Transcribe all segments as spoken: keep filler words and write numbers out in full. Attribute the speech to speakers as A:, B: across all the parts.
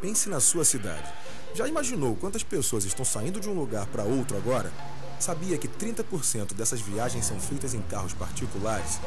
A: Pense na sua cidade. Já imaginou quantas pessoas estão saindo de um lugar para outro agora? Sabia que trinta por cento dessas viagens são feitas em carros particulares?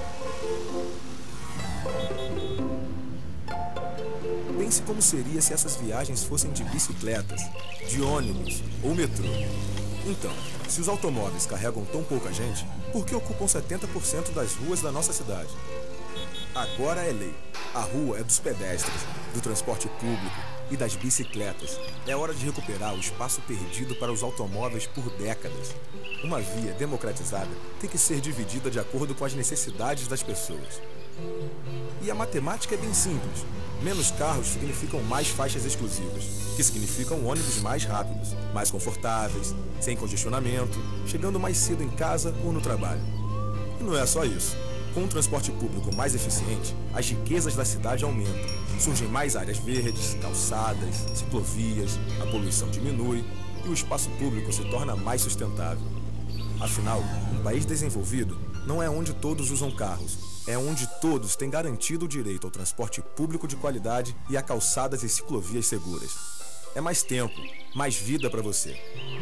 A: Pense como seria se essas viagens fossem de bicicletas, de ônibus ou metrô. Então, se os automóveis carregam tão pouca gente, por que ocupam setenta por cento das ruas da nossa cidade? Agora é lei. A rua é dos pedestres, do transporte público e das bicicletas. É hora de recuperar o espaço perdido para os automóveis por décadas. Uma via democratizada tem que ser dividida de acordo com as necessidades das pessoas. E a matemática é bem simples. Menos carros significam mais faixas exclusivas, que significam ônibus mais rápidos, mais confortáveis, sem congestionamento, chegando mais cedo em casa ou no trabalho. E não é só isso. Com um transporte público mais eficiente, as riquezas da cidade aumentam. Surgem mais áreas verdes, calçadas, ciclovias, a poluição diminui e o espaço público se torna mais sustentável. Afinal, um país desenvolvido não é onde todos usam carros, é onde todos têm garantido o direito ao transporte público de qualidade e a calçadas e ciclovias seguras. É mais tempo, mais vida para você.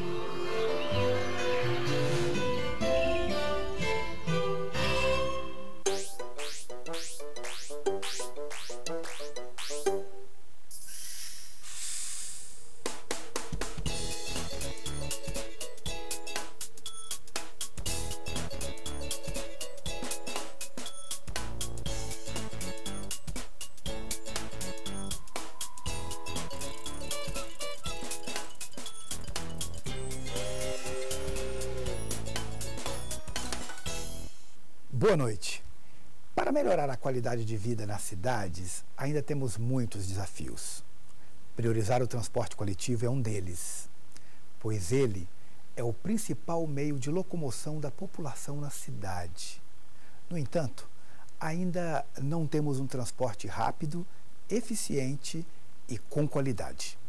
B: Boa noite. Para melhorar a qualidade de vida nas cidades, ainda temos muitos desafios. Priorizar o transporte coletivo é um deles, pois ele é o principal meio de locomoção da população na cidade. No entanto, ainda não temos um transporte rápido, eficiente e com qualidade.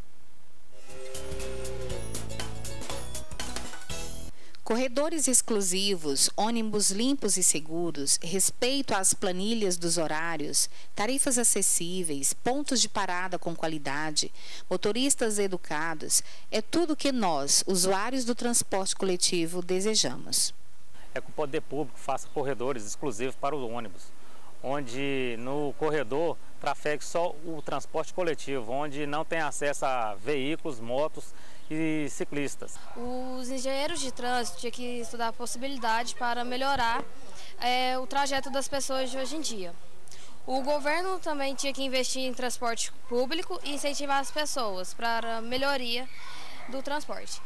C: Corredores exclusivos, ônibus limpos e seguros, respeito às planilhas dos horários, tarifas acessíveis, pontos de parada com qualidade, motoristas educados, é tudo que nós, usuários do transporte coletivo, desejamos.
D: É que o poder público faça corredores exclusivos para o ônibus, onde no corredor trafegue só o transporte coletivo, onde não tem acesso a veículos, motos e ciclistas.
E: Os engenheiros de trânsito tinham que estudar a possibilidade para melhorar é, o trajeto das pessoas de hoje em dia. O governo também tinha que investir em transporte público e incentivar as pessoas para a melhoria do transporte.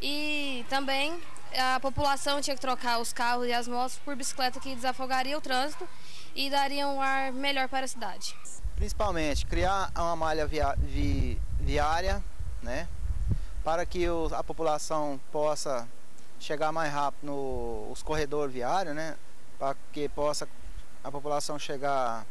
E: E também a população tinha que trocar os carros e as motos por bicicleta, que desafogaria o trânsito e daria um ar melhor para a cidade.
F: Principalmente criar uma malha via, vi, viária, né? Para que o, a população possa chegar mais rápido nos corredores viários, né? Para que possa a população chegar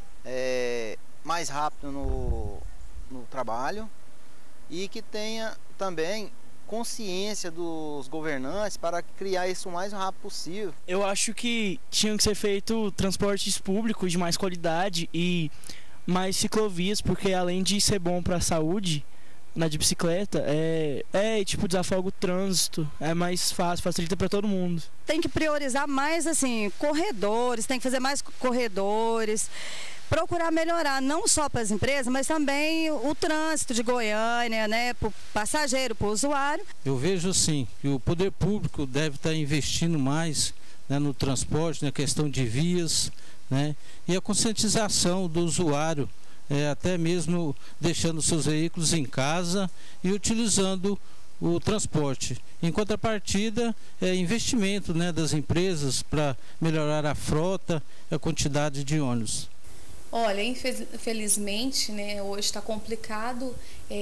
F: é, mais rápido no, no trabalho e que tenha também consciência dos governantes para criar isso o mais rápido possível.
G: Eu acho que tinham que ser feitos transportes públicos de mais qualidade e mais ciclovias, porque além de ser bom para a saúde, na de bicicleta, é, é tipo, desafoga o trânsito, é mais fácil, facilita para todo mundo.
H: Tem que priorizar mais, assim, corredores, tem que fazer mais corredores, procurar melhorar não só para as empresas, mas também o trânsito de Goiânia, né, para o passageiro, para o usuário.
I: Eu vejo, sim, que o poder público deve estar investindo mais, né, no transporte, na questão de vias, né, e a conscientização do usuário, É, até mesmo deixando seus veículos em casa e utilizando o transporte. Em contrapartida, é investimento, né, das empresas para melhorar a frota e a quantidade de ônibus.
J: Olha, infelizmente, né, hoje está complicado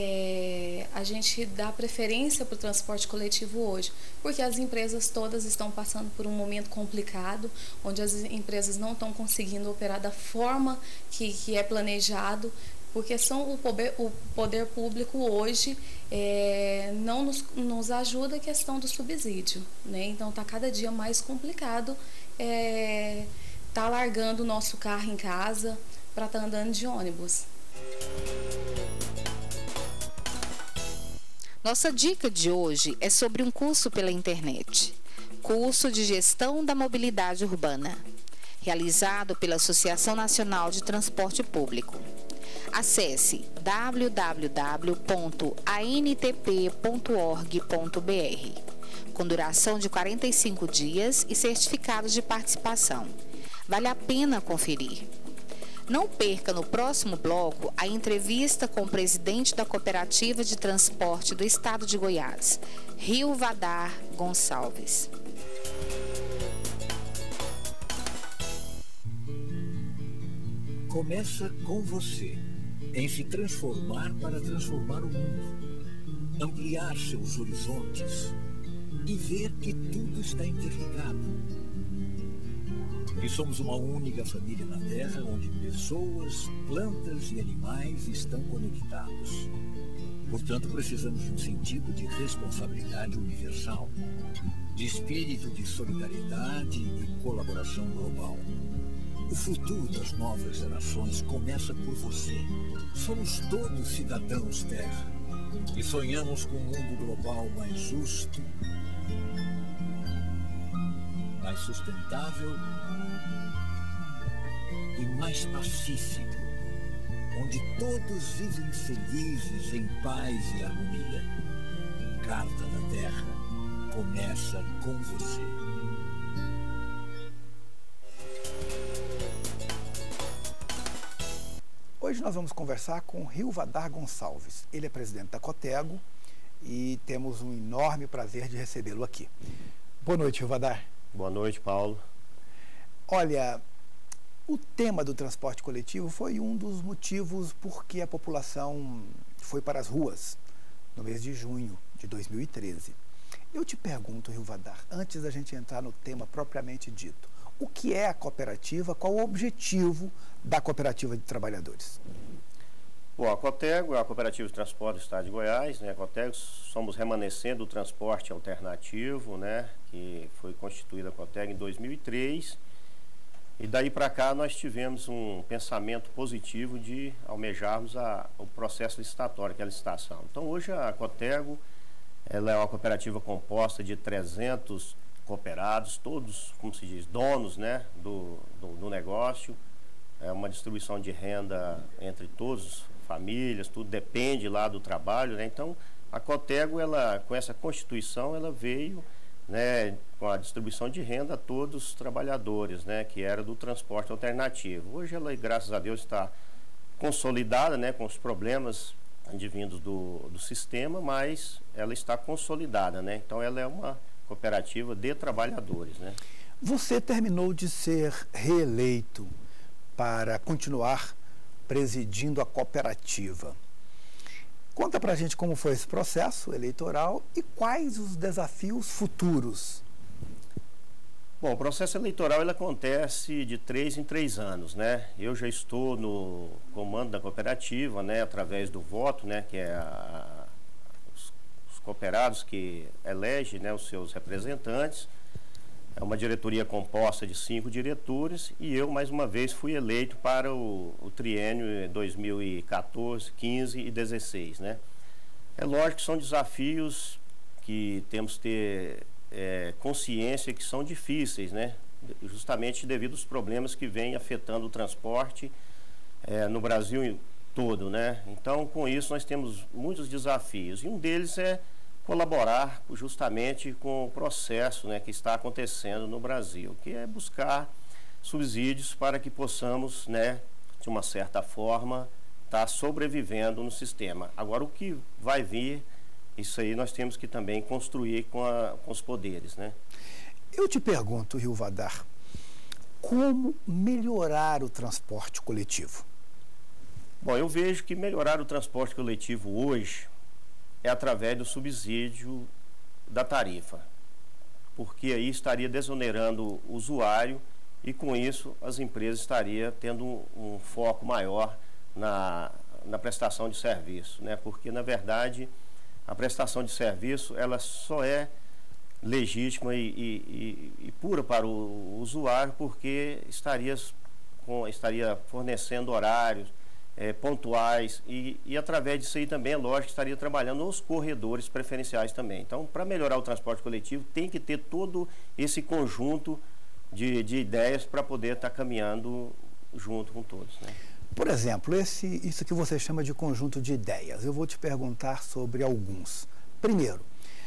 J: é, a gente dar preferência para o transporte coletivo hoje, porque as empresas todas estão passando por um momento complicado, onde as empresas não estão conseguindo operar da forma que, que é planejado, porque são o poder, o poder público hoje é, não nos, nos ajuda a questão do subsídio, né? Então está cada dia mais complicado é, tá largando o nosso carro em casa para estar tá andando de ônibus.
C: Nossa dica de hoje é sobre um curso pela internet. Curso de Gestão da Mobilidade Urbana, realizado pela Associação Nacional de Transporte Público. Acesse w w w ponto a n t p ponto org ponto b r, com duração de quarenta e cinco dias e certificados de participação. Vale a pena conferir. Não perca no próximo bloco a entrevista com o presidente da Cooperativa de Transporte do Estado de Goiás, Rilvadar Gonçalves.
K: Começa com você, em se transformar para transformar o mundo, ampliar seus horizontes e ver que tudo está interligado. E somos uma única família na Terra, onde pessoas, plantas e animais estão conectados. Portanto, precisamos de um sentido de responsabilidade universal, de espírito de solidariedade e colaboração global. O futuro das novas gerações começa por você. Somos todos cidadãos Terra e sonhamos com um mundo global mais justo, mais sustentável e mais pacífico, onde todos vivem felizes em paz e harmonia. Carta da Terra começa com você.
B: Hoje nós vamos conversar com Rilvadar Gonçalves. Ele é presidente da Cotego e temos um enorme prazer de recebê-lo aqui. Boa noite, Rilvadar.
L: Boa noite, Paulo.
B: Olha, o tema do transporte coletivo foi um dos motivos por que a população foi para as ruas no mês de junho de dois mil e treze. Eu te pergunto, Rilvadar, antes da gente entrar no tema propriamente dito, o que é a cooperativa, qual o objetivo da cooperativa de trabalhadores?
L: Bom, a Cotego é a Cooperativa de Transporte do Estado de Goiás, né? A Cotego somos remanescente do transporte alternativo, né? Que foi constituída a Cotego em dois mil e três. E daí para cá nós tivemos um pensamento positivo de almejarmos a, o processo licitatório, que é a licitação. Então hoje a Cotego, ela é uma cooperativa composta de trezentos cooperados, todos, como se diz, donos, né, do, do, do negócio. É uma distribuição de renda entre todos, famílias, tudo depende lá do trabalho, né? Então a Cotego, ela, com essa constituição, ela veio, né, com a distribuição de renda a todos os trabalhadores, né, que era do transporte alternativo. Hoje ela, graças a Deus, está consolidada, né, com os problemas advindos do, do sistema, mas ela está consolidada, né? Então ela é uma cooperativa de trabalhadores, né?
B: Você terminou de ser reeleito para continuar presidindo a cooperativa. Conta pra gente como foi esse processo eleitoral e quais os desafios futuros.
L: Bom, o processo eleitoral ele acontece de três em três anos, né? Eu já estou no comando da cooperativa, né, através do voto, né, que é a, os, os cooperados que elegem, né, os seus representantes. É uma diretoria composta de cinco diretores e eu, mais uma vez, fui eleito para o, o triênio dois mil e quatorze, quinze e dezesseis, né? É lógico que são desafios que temos que ter é, consciência que são difíceis, né? Justamente devido aos problemas que vêm afetando o transporte é, no Brasil todo, né? Então, com isso, nós temos muitos desafios e um deles é colaborar justamente com o processo, né, que está acontecendo no Brasil, que é buscar subsídios para que possamos, né, de uma certa forma, estar sobrevivendo no sistema. Agora, o que vai vir, isso aí nós temos que também construir com, a, com os poderes, né?
B: Eu te pergunto, Rilvadar, como melhorar o transporte coletivo?
L: Bom, eu vejo que melhorar o transporte coletivo hoje é através do subsídio da tarifa, porque aí estaria desonerando o usuário e com isso as empresas estariam tendo um, um foco maior na, na prestação de serviço, né? Porque na verdade a prestação de serviço ela só é legítima e, e, e, e pura para o usuário porque estaria, com, estaria fornecendo horários, é, pontuais e, e através disso aí também, é lógico, estaria trabalhando nos corredores preferenciais também. Então, para melhorar o transporte coletivo, tem que ter todo esse conjunto de, de ideias para poder estar tá caminhando junto com todos, né?
B: Por exemplo, esse, isso que você chama de conjunto de ideias, eu vou te perguntar sobre alguns. Primeiro,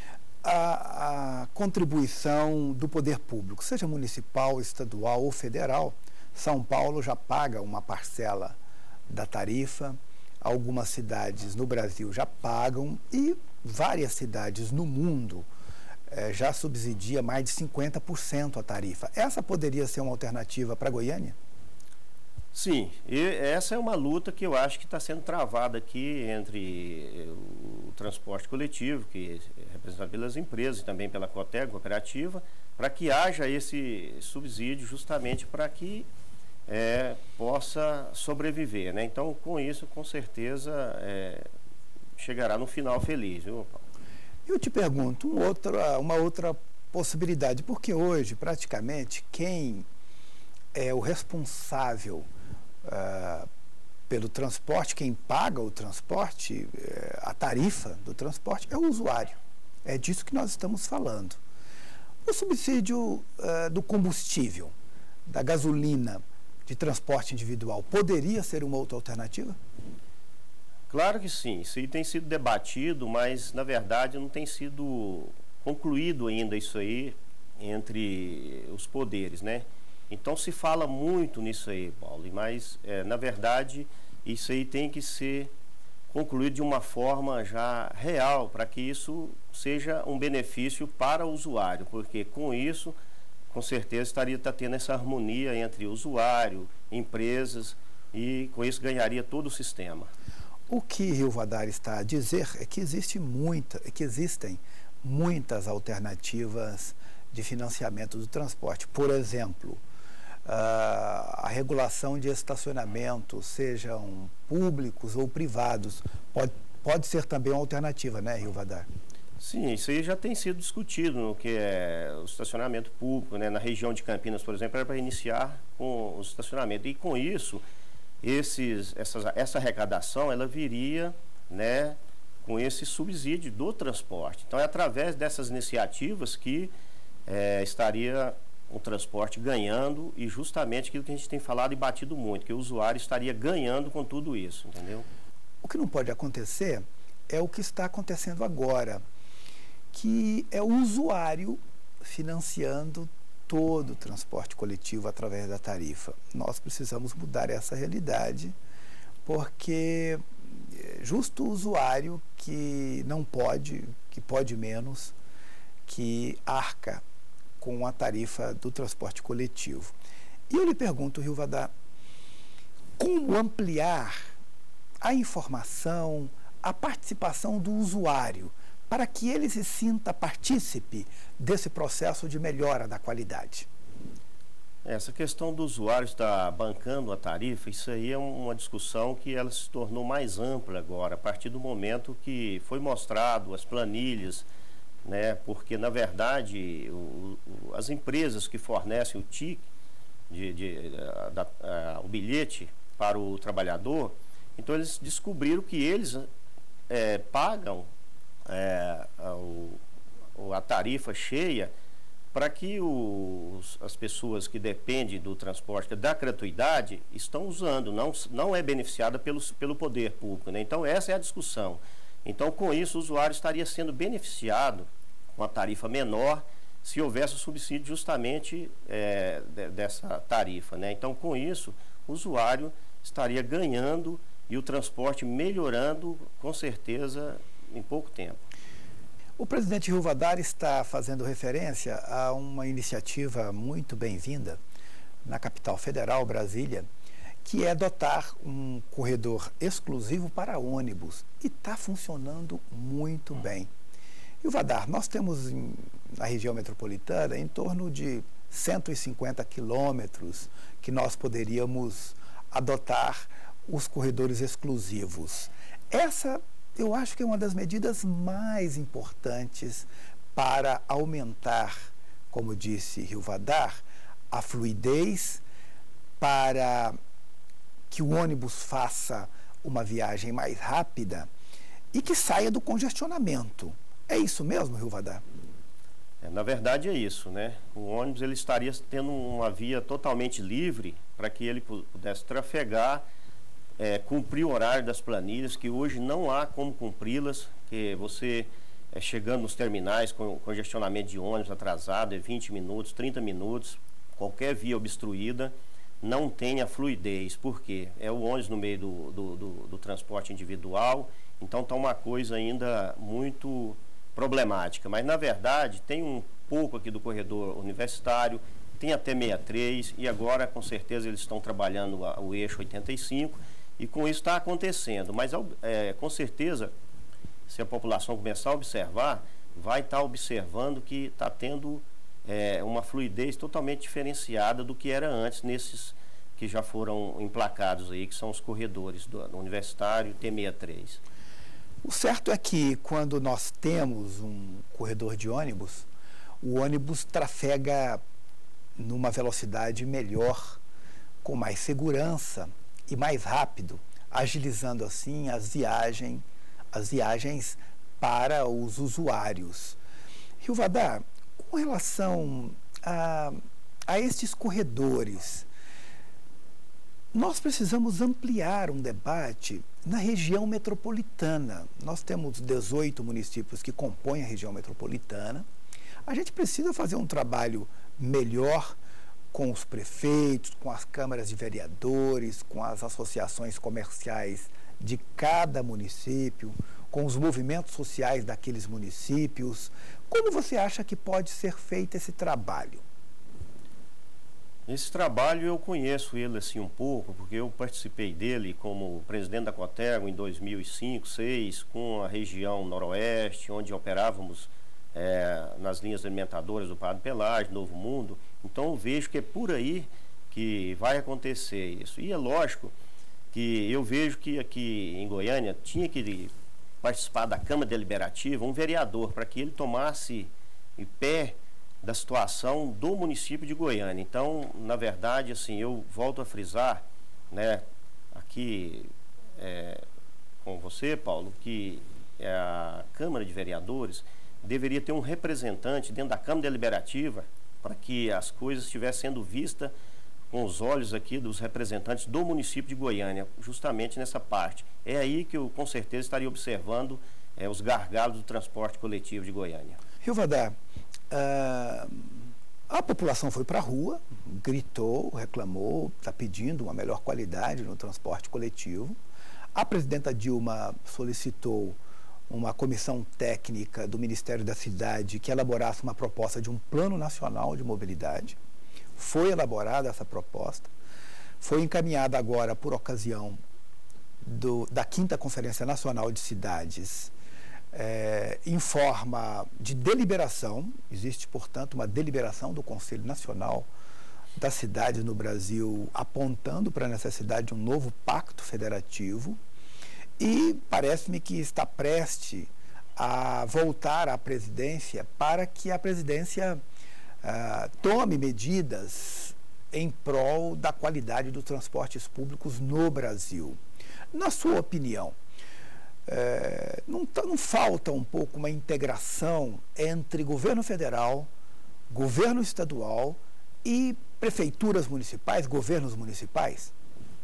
B: a, a contribuição do poder público, seja municipal, estadual ou federal. São Paulo já paga uma parcela da tarifa, algumas cidades no Brasil já pagam e várias cidades no mundo eh, já subsidia mais de cinquenta por cento a tarifa. Essa poderia ser uma alternativa para Goiânia?
L: Sim, e essa é uma luta que eu acho que está sendo travada aqui entre o transporte coletivo, que é representado pelas empresas e também pela Coteg, cooperativa, para que haja esse subsídio justamente para que é, possa sobreviver, né? Então, com isso, com certeza, é, chegará no final feliz, viu, Paulo?
B: Eu te pergunto um outra, uma outra possibilidade, porque hoje, praticamente, quem é o responsável Uh, pelo transporte, quem paga o transporte, uh, a tarifa do transporte é o usuário. É disso que nós estamos falando. O subsídio uh, do combustível, da gasolina, de transporte individual, poderia ser uma outra alternativa?
L: Claro que sim. Isso aí tem sido debatido, mas, na verdade, não tem sido concluído ainda isso aí entre os poderes, né? Então, se fala muito nisso aí, Paulo, mas, é, na verdade, isso aí tem que ser concluído de uma forma já real, para que isso seja um benefício para o usuário, porque com isso, com certeza, estaria tá tendo essa harmonia entre usuário, empresas, e com isso ganharia todo o sistema.
B: O que Rio Vadar está a dizer é que, existe muita, é que existem muitas alternativas de financiamento do transporte. Por exemplo, Uh, a regulação de estacionamentos, sejam públicos ou privados, pode, pode ser também uma alternativa, né, Rio Vadar?
L: Sim, isso aí já tem sido discutido no que é o estacionamento público, né? Na região de Campinas, por exemplo, era para iniciar com o estacionamento. E com isso, esses, essas, essa arrecadação, ela viria, né, com esse subsídio do transporte. Então, é através dessas iniciativas que é, estaria o transporte ganhando, e justamente aquilo que a gente tem falado e batido muito, que o usuário estaria ganhando com tudo isso, entendeu?
B: O que não pode acontecer é o que está acontecendo agora, que é o usuário financiando todo o transporte coletivo através da tarifa. Nós precisamos mudar essa realidade, porque justo o usuário que não pode, que pode menos, que arca com a tarifa do transporte coletivo. E eu lhe pergunto, Rio Vadar, como ampliar a informação, a participação do usuário, para que ele se sinta partícipe desse processo de melhora da qualidade?
L: Essa questão do usuário estar bancando a tarifa, isso aí é uma discussão que ela se tornou mais ampla agora, a partir do momento que foi mostrado as planilhas, né? Porque, na verdade, o, o, as empresas que fornecem o ticket, de, de, da, a, o bilhete para o trabalhador, então eles descobriram que eles é, pagam é, a, o, a tarifa cheia para que os, as pessoas que dependem do transporte da gratuidade estão usando, não, não é beneficiada pelo, pelo poder público, né? Então, essa é a discussão. Então, com isso, o usuário estaria sendo beneficiado com a tarifa menor se houvesse o subsídio justamente é, de, dessa tarifa, né? Então, com isso, o usuário estaria ganhando e o transporte melhorando, com certeza, em pouco tempo.
B: O presidente Rio Vadar está fazendo referência a uma iniciativa muito bem-vinda na capital federal, Brasília, que é adotar um corredor exclusivo para ônibus, e está funcionando muito bem. Rio Vadar, nós temos em, na região metropolitana em torno de cento e cinquenta quilômetros que nós poderíamos adotar os corredores exclusivos. Essa, eu acho que é uma das medidas mais importantes para aumentar, como disse Rio Vadar, a fluidez, para que o ônibus faça uma viagem mais rápida e que saia do congestionamento. É isso mesmo, Rio Vadá?
L: É, na verdade é isso, né? O ônibus ele estaria tendo uma via totalmente livre para que ele pudesse trafegar, é, cumprir o horário das planilhas, que hoje não há como cumpri-las, que você é, chegando nos terminais com congestionamento de ônibus atrasado, é vinte minutos, trinta minutos, qualquer via obstruída, não tem a fluidez. Por quê? É o ônibus no meio do, do, do, do transporte individual, então está uma coisa ainda muito problemática. Mas, na verdade, tem um pouco aqui do corredor universitário, tem até sessenta e três, e agora, com certeza, eles estão trabalhando a, o eixo oitenta e cinco, e com isso está acontecendo. Mas, é, com certeza, se a população começar a observar, vai estar observando que está tendo é, uma fluidez totalmente diferenciada do que era antes, nesses que já foram emplacados aí, que são os corredores do, do universitário T sessenta e três.
B: O certo é que quando nós temos um corredor de ônibus, o ônibus trafega numa velocidade melhor, com mais segurança e mais rápido, agilizando assim as viagens, as viagens para os usuários. Rio Vadá, com relação a, a estes corredores, nós precisamos ampliar um debate na região metropolitana. Nós temos dezoito municípios que compõem a região metropolitana. A gente precisa fazer um trabalho melhor com os prefeitos, com as câmaras de vereadores, com as associações comerciais de cada município, com os movimentos sociais daqueles municípios. Como você acha que pode ser feito esse trabalho?
L: Esse trabalho eu conheço ele assim um pouco, porque eu participei dele como presidente da Cotergo em dois mil e cinco, dois mil e seis, com a região noroeste, onde operávamos é, nas linhas alimentadoras do Padre Pelágio, Novo Mundo. Então eu vejo que é por aí que vai acontecer isso. E é lógico que eu vejo que aqui em Goiânia tinha que participar da Câmara Deliberativa um vereador, para que ele tomasse em pé da situação do município de Goiânia. Então, na verdade, assim, eu volto a frisar, né, aqui é, com você, Paulo, que a Câmara de Vereadores deveria ter um representante dentro da Câmara Deliberativa para que as coisas estivessem sendo vistas com os olhos aqui dos representantes do município de Goiânia, justamente nessa parte. É aí que eu, com certeza, estaria observando é, os gargalos do transporte coletivo de Goiânia.
B: Rio Vadá, Uh, a população foi para a rua, gritou, reclamou, está pedindo uma melhor qualidade no transporte coletivo. A presidenta Dilma solicitou uma comissão técnica do Ministério da Cidade que elaborasse uma proposta de um plano nacional de mobilidade. Foi elaborada essa proposta, foi encaminhada agora por ocasião do, da quinta Conferência Nacional de Cidades, É, em forma de deliberação. Existe, portanto, uma deliberação do Conselho Nacional das Cidades no Brasil apontando para a necessidade de um novo pacto federativo, e parece-me que está prestes a voltar à presidência para que a presidência ah, tome medidas em prol da qualidade dos transportes públicos no Brasil. Na sua opinião, É, não, não falta um pouco uma integração entre governo federal, governo estadual e prefeituras municipais, governos municipais?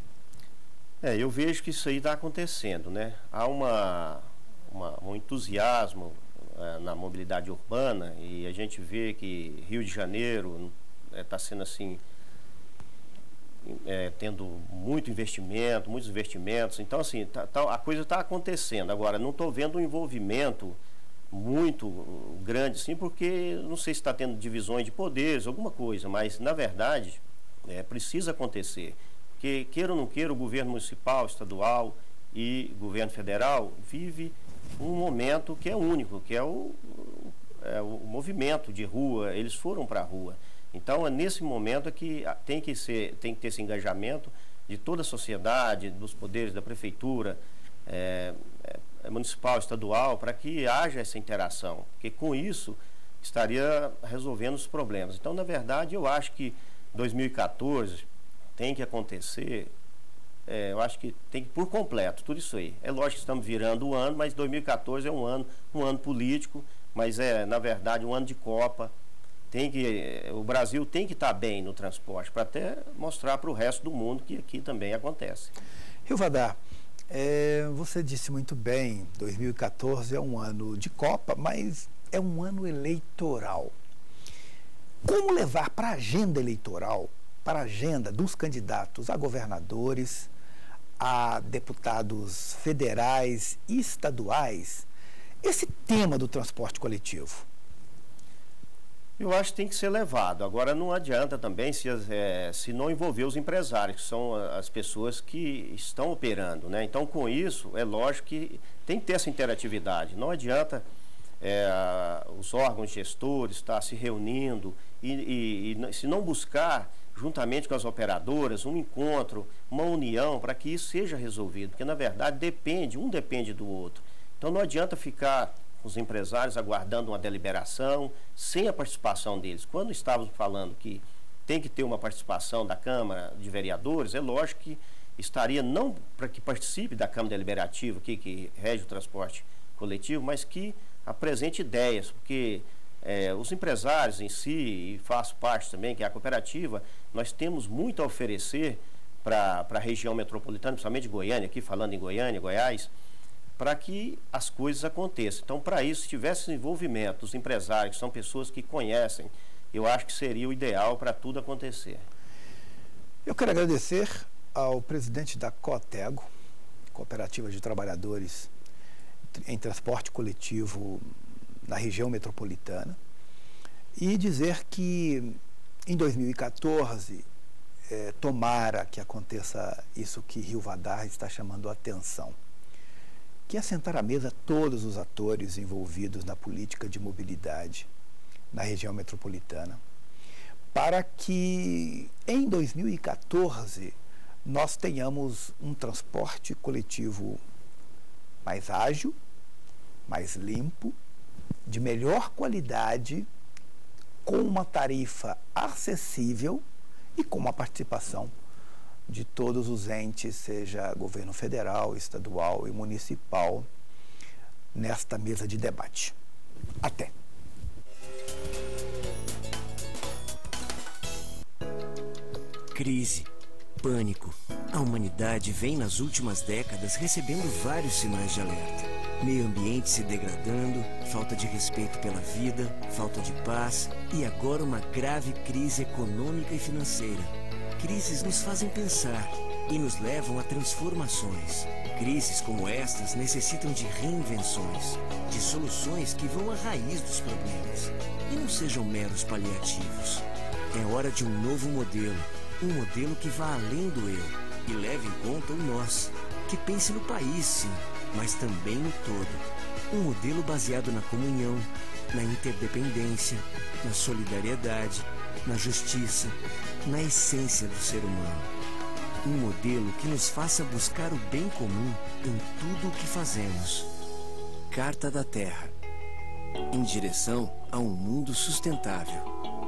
L: É, eu vejo que isso aí está acontecendo, né? Há uma, uma, um entusiasmo é, na mobilidade urbana, e a gente vê que Rio de Janeiro está é, sendo assim, É, tendo muito investimento, muitos investimentos. Então, assim, tá, tá, a coisa está acontecendo. Agora, não estou vendo um envolvimento muito grande, assim, porque não sei se está tendo divisões de poderes, alguma coisa, mas, na verdade, é, precisa acontecer. Porque, queira ou não queira, o governo municipal, estadual e governo federal vive um momento que é único, que é o, é o movimento de rua. Eles foram para a rua. Então, é nesse momento que tem que ser, tem que ter esse engajamento de toda a sociedade, dos poderes da prefeitura, é, é, municipal, estadual, para que haja essa interação, porque com isso estaria resolvendo os problemas. Então, na verdade, eu acho que dois mil e quatorze tem que acontecer é, eu acho que tem que por completo, tudo isso aí. É lógico que estamos virando o ano, mas dois mil e quatorze é um ano, um ano político, mas é, na verdade, um ano de Copa. Tem que, o Brasil tem que estar bem no transporte, para até mostrar para o resto do mundo que aqui também acontece.
B: Rio Vadar, é, você disse muito bem, dois mil e quatorze é um ano de Copa, mas é um ano eleitoral. Como levar para a agenda eleitoral, para a agenda dos candidatos a governadores, a deputados federais e estaduais, esse tema do transporte coletivo?
L: Eu acho que tem que ser levado. Agora, não adianta também se, é, se não envolver os empresários, que são as pessoas que estão operando, né? Então, com isso, é lógico que tem que ter essa interatividade. Não adianta é, os órgãos gestores estar se reunindo e, e, e se não buscar, juntamente com as operadoras, um encontro, uma união para que isso seja resolvido. Porque, na verdade, depende, um depende do outro. Então, não adianta ficar os empresários aguardando uma deliberação sem a participação deles. Quando estávamos falando que tem que ter uma participação da Câmara de Vereadores, é lógico que estaria não para que participe da Câmara Deliberativa, que, que rege o transporte coletivo, mas que apresente ideias, porque é, os empresários em si, e faço parte também, que é a cooperativa, nós temos muito a oferecer para a região metropolitana, principalmente Goiânia, aqui falando em Goiânia, Goiás, para que as coisas aconteçam. Então, para isso, se tivesse envolvimento dos empresários, que são pessoas que conhecem, eu acho que seria o ideal para tudo acontecer.
B: Eu quero agradecer ao presidente da COTEGO, Cooperativa de Trabalhadores em Transporte Coletivo na região metropolitana, e dizer que em dois mil e quatorze, eh, tomara que aconteça isso que Rio Vadar está chamando a atenção, que é sentar à mesa todos os atores envolvidos na política de mobilidade na região metropolitana, para que em dois mil e quatorze nós tenhamos um transporte coletivo mais ágil, mais limpo, de melhor qualidade, com uma tarifa acessível e com uma participação de todos os entes, seja governo federal, estadual e municipal, nesta mesa de debate. Até.
M: Crise, pânico. A humanidade vem nas últimas décadas recebendo vários sinais de alerta. Meio ambiente se degradando, falta de respeito pela vida, falta de paz e agora uma grave crise econômica e financeira. Crises nos fazem pensar e nos levam a transformações. Crises como estas necessitam de reinvenções, de soluções que vão à raiz dos problemas e não sejam meros paliativos. É hora de um novo modelo, um modelo que vá além do eu e leve em conta o nós, que pense no país, sim, mas também no todo. Um modelo baseado na comunhão, na interdependência, na solidariedade, na justiça, na essência do ser humano. Um modelo que nos faça buscar o bem comum em tudo o que fazemos. Carta da Terra. Em direção a um mundo sustentável.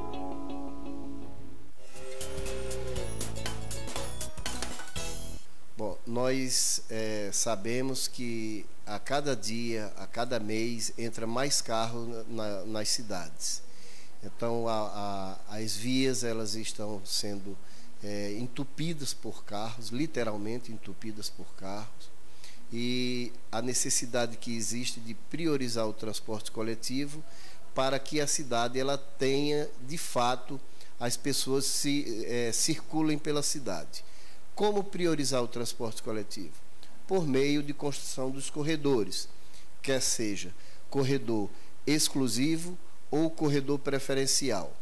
N: Bom, nós é, sabemos que a cada dia, a cada mês, entra mais carro na, nas cidades. Então, a, a, as vias elas estão sendo é, entupidas por carros, literalmente entupidas por carros. E a necessidade que existe de priorizar o transporte coletivo para que a cidade ela tenha, de fato, as pessoas se, é, circulem pela cidade. Como priorizar o transporte coletivo? Por meio de construção dos corredores, quer seja corredor exclusivo ou corredor preferencial.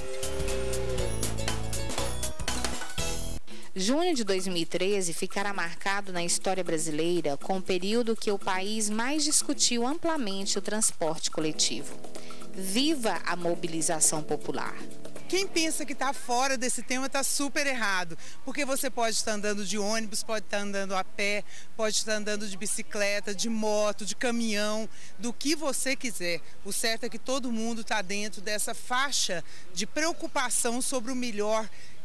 C: Junho de dois mil e treze ficará marcado na história brasileira com o período que o país mais discutiu amplamente o transporte coletivo. Viva a mobilização popular!
O: Quem pensa que está fora desse tema está super errado, porque você pode estar andando de ônibus, pode estar andando a pé, pode estar andando de bicicleta, de moto, de caminhão, do que você quiser. O certo é que todo mundo está dentro dessa faixa de preocupação sobre o melhor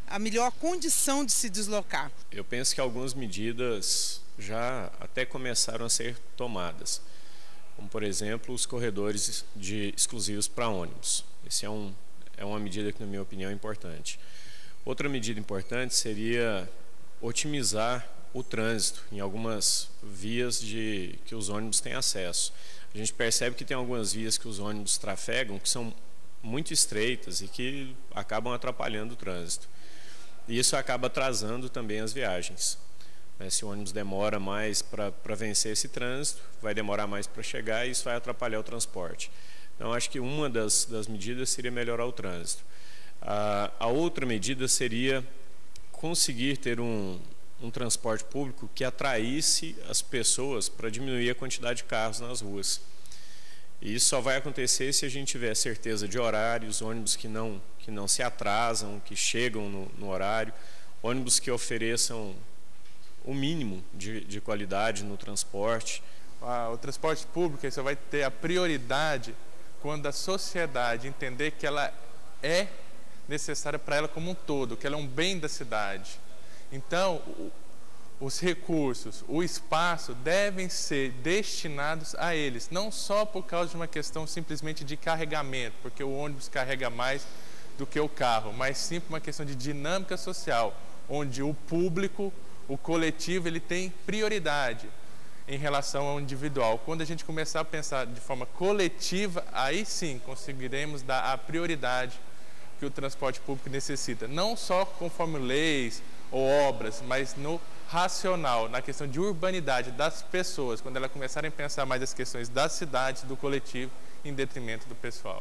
O: a melhor condição de se deslocar.
P: Eu penso que algumas medidas já até começaram a ser tomadas, como por exemplo os corredores de exclusivos para ônibus. Esse é, um, é uma medida que, na minha opinião, é importante. Outra medida importante seria otimizar o trânsito em algumas vias de, que os ônibus têm acesso. A gente percebe que tem algumas vias que os ônibus trafegam que são muito estreitas e que acabam atrapalhando o trânsito. E isso acaba atrasando também as viagens. Se o ônibus demora mais para vencer esse trânsito, vai demorar mais para chegar e isso vai atrapalhar o transporte. Então, acho que uma das, das medidas seria melhorar o trânsito. A, a outra medida seria conseguir ter um, um transporte público que atraísse as pessoas para diminuir a quantidade de carros nas ruas. E isso só vai acontecer se a gente tiver certeza de horários, ônibus que não, que não se atrasam, que chegam no, no horário, ônibus que ofereçam o mínimo de, de qualidade no transporte.
Q: Ah, o transporte público só vai ter a prioridade quando a sociedade entender que ela é necessária para ela como um todo, que ela é um bem da cidade. Então, os recursos, o espaço devem ser destinados a eles, não só por causa de uma questão simplesmente de carregamento, porque o ônibus carrega mais do que o carro, mas sim por uma questão de dinâmica social, onde o público, o coletivo, ele tem prioridade em relação ao individual. Quando a gente começar a pensar de forma coletiva, aí sim conseguiremos dar a prioridade que o transporte público necessita, não só conforme leis ou obras, mas no racional, na questão de urbanidade das pessoas, quando elas começarem a pensar mais as questões das cidades, do coletivo, em detrimento do pessoal.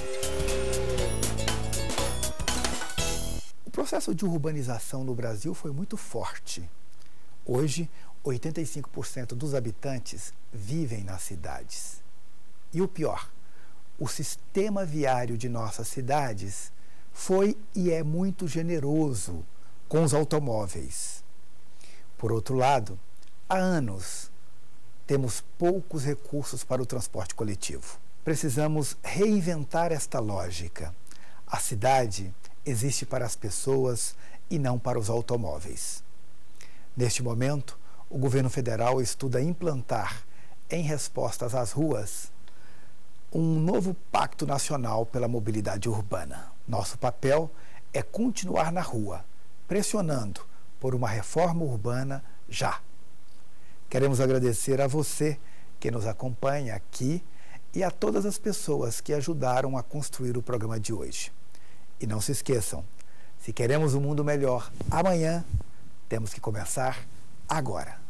B: O processo de urbanização no Brasil foi muito forte. Hoje, oitenta e cinco por cento dos habitantes vivem nas cidades. E o pior, o sistema viário de nossas cidades foi e é muito generoso com os automóveis. Por outro lado, há anos temos poucos recursos para o transporte coletivo. Precisamos reinventar esta lógica. A cidade existe para as pessoas e não para os automóveis. Neste momento, o governo federal estuda implantar, em respostas às ruas, um novo pacto nacional pela mobilidade urbana. Nosso papel é continuar na rua, pressionando por uma reforma urbana já. Queremos agradecer a você que nos acompanha aqui e a todas as pessoas que ajudaram a construir o programa de hoje. E não se esqueçam, se queremos um mundo melhor amanhã, temos que começar agora.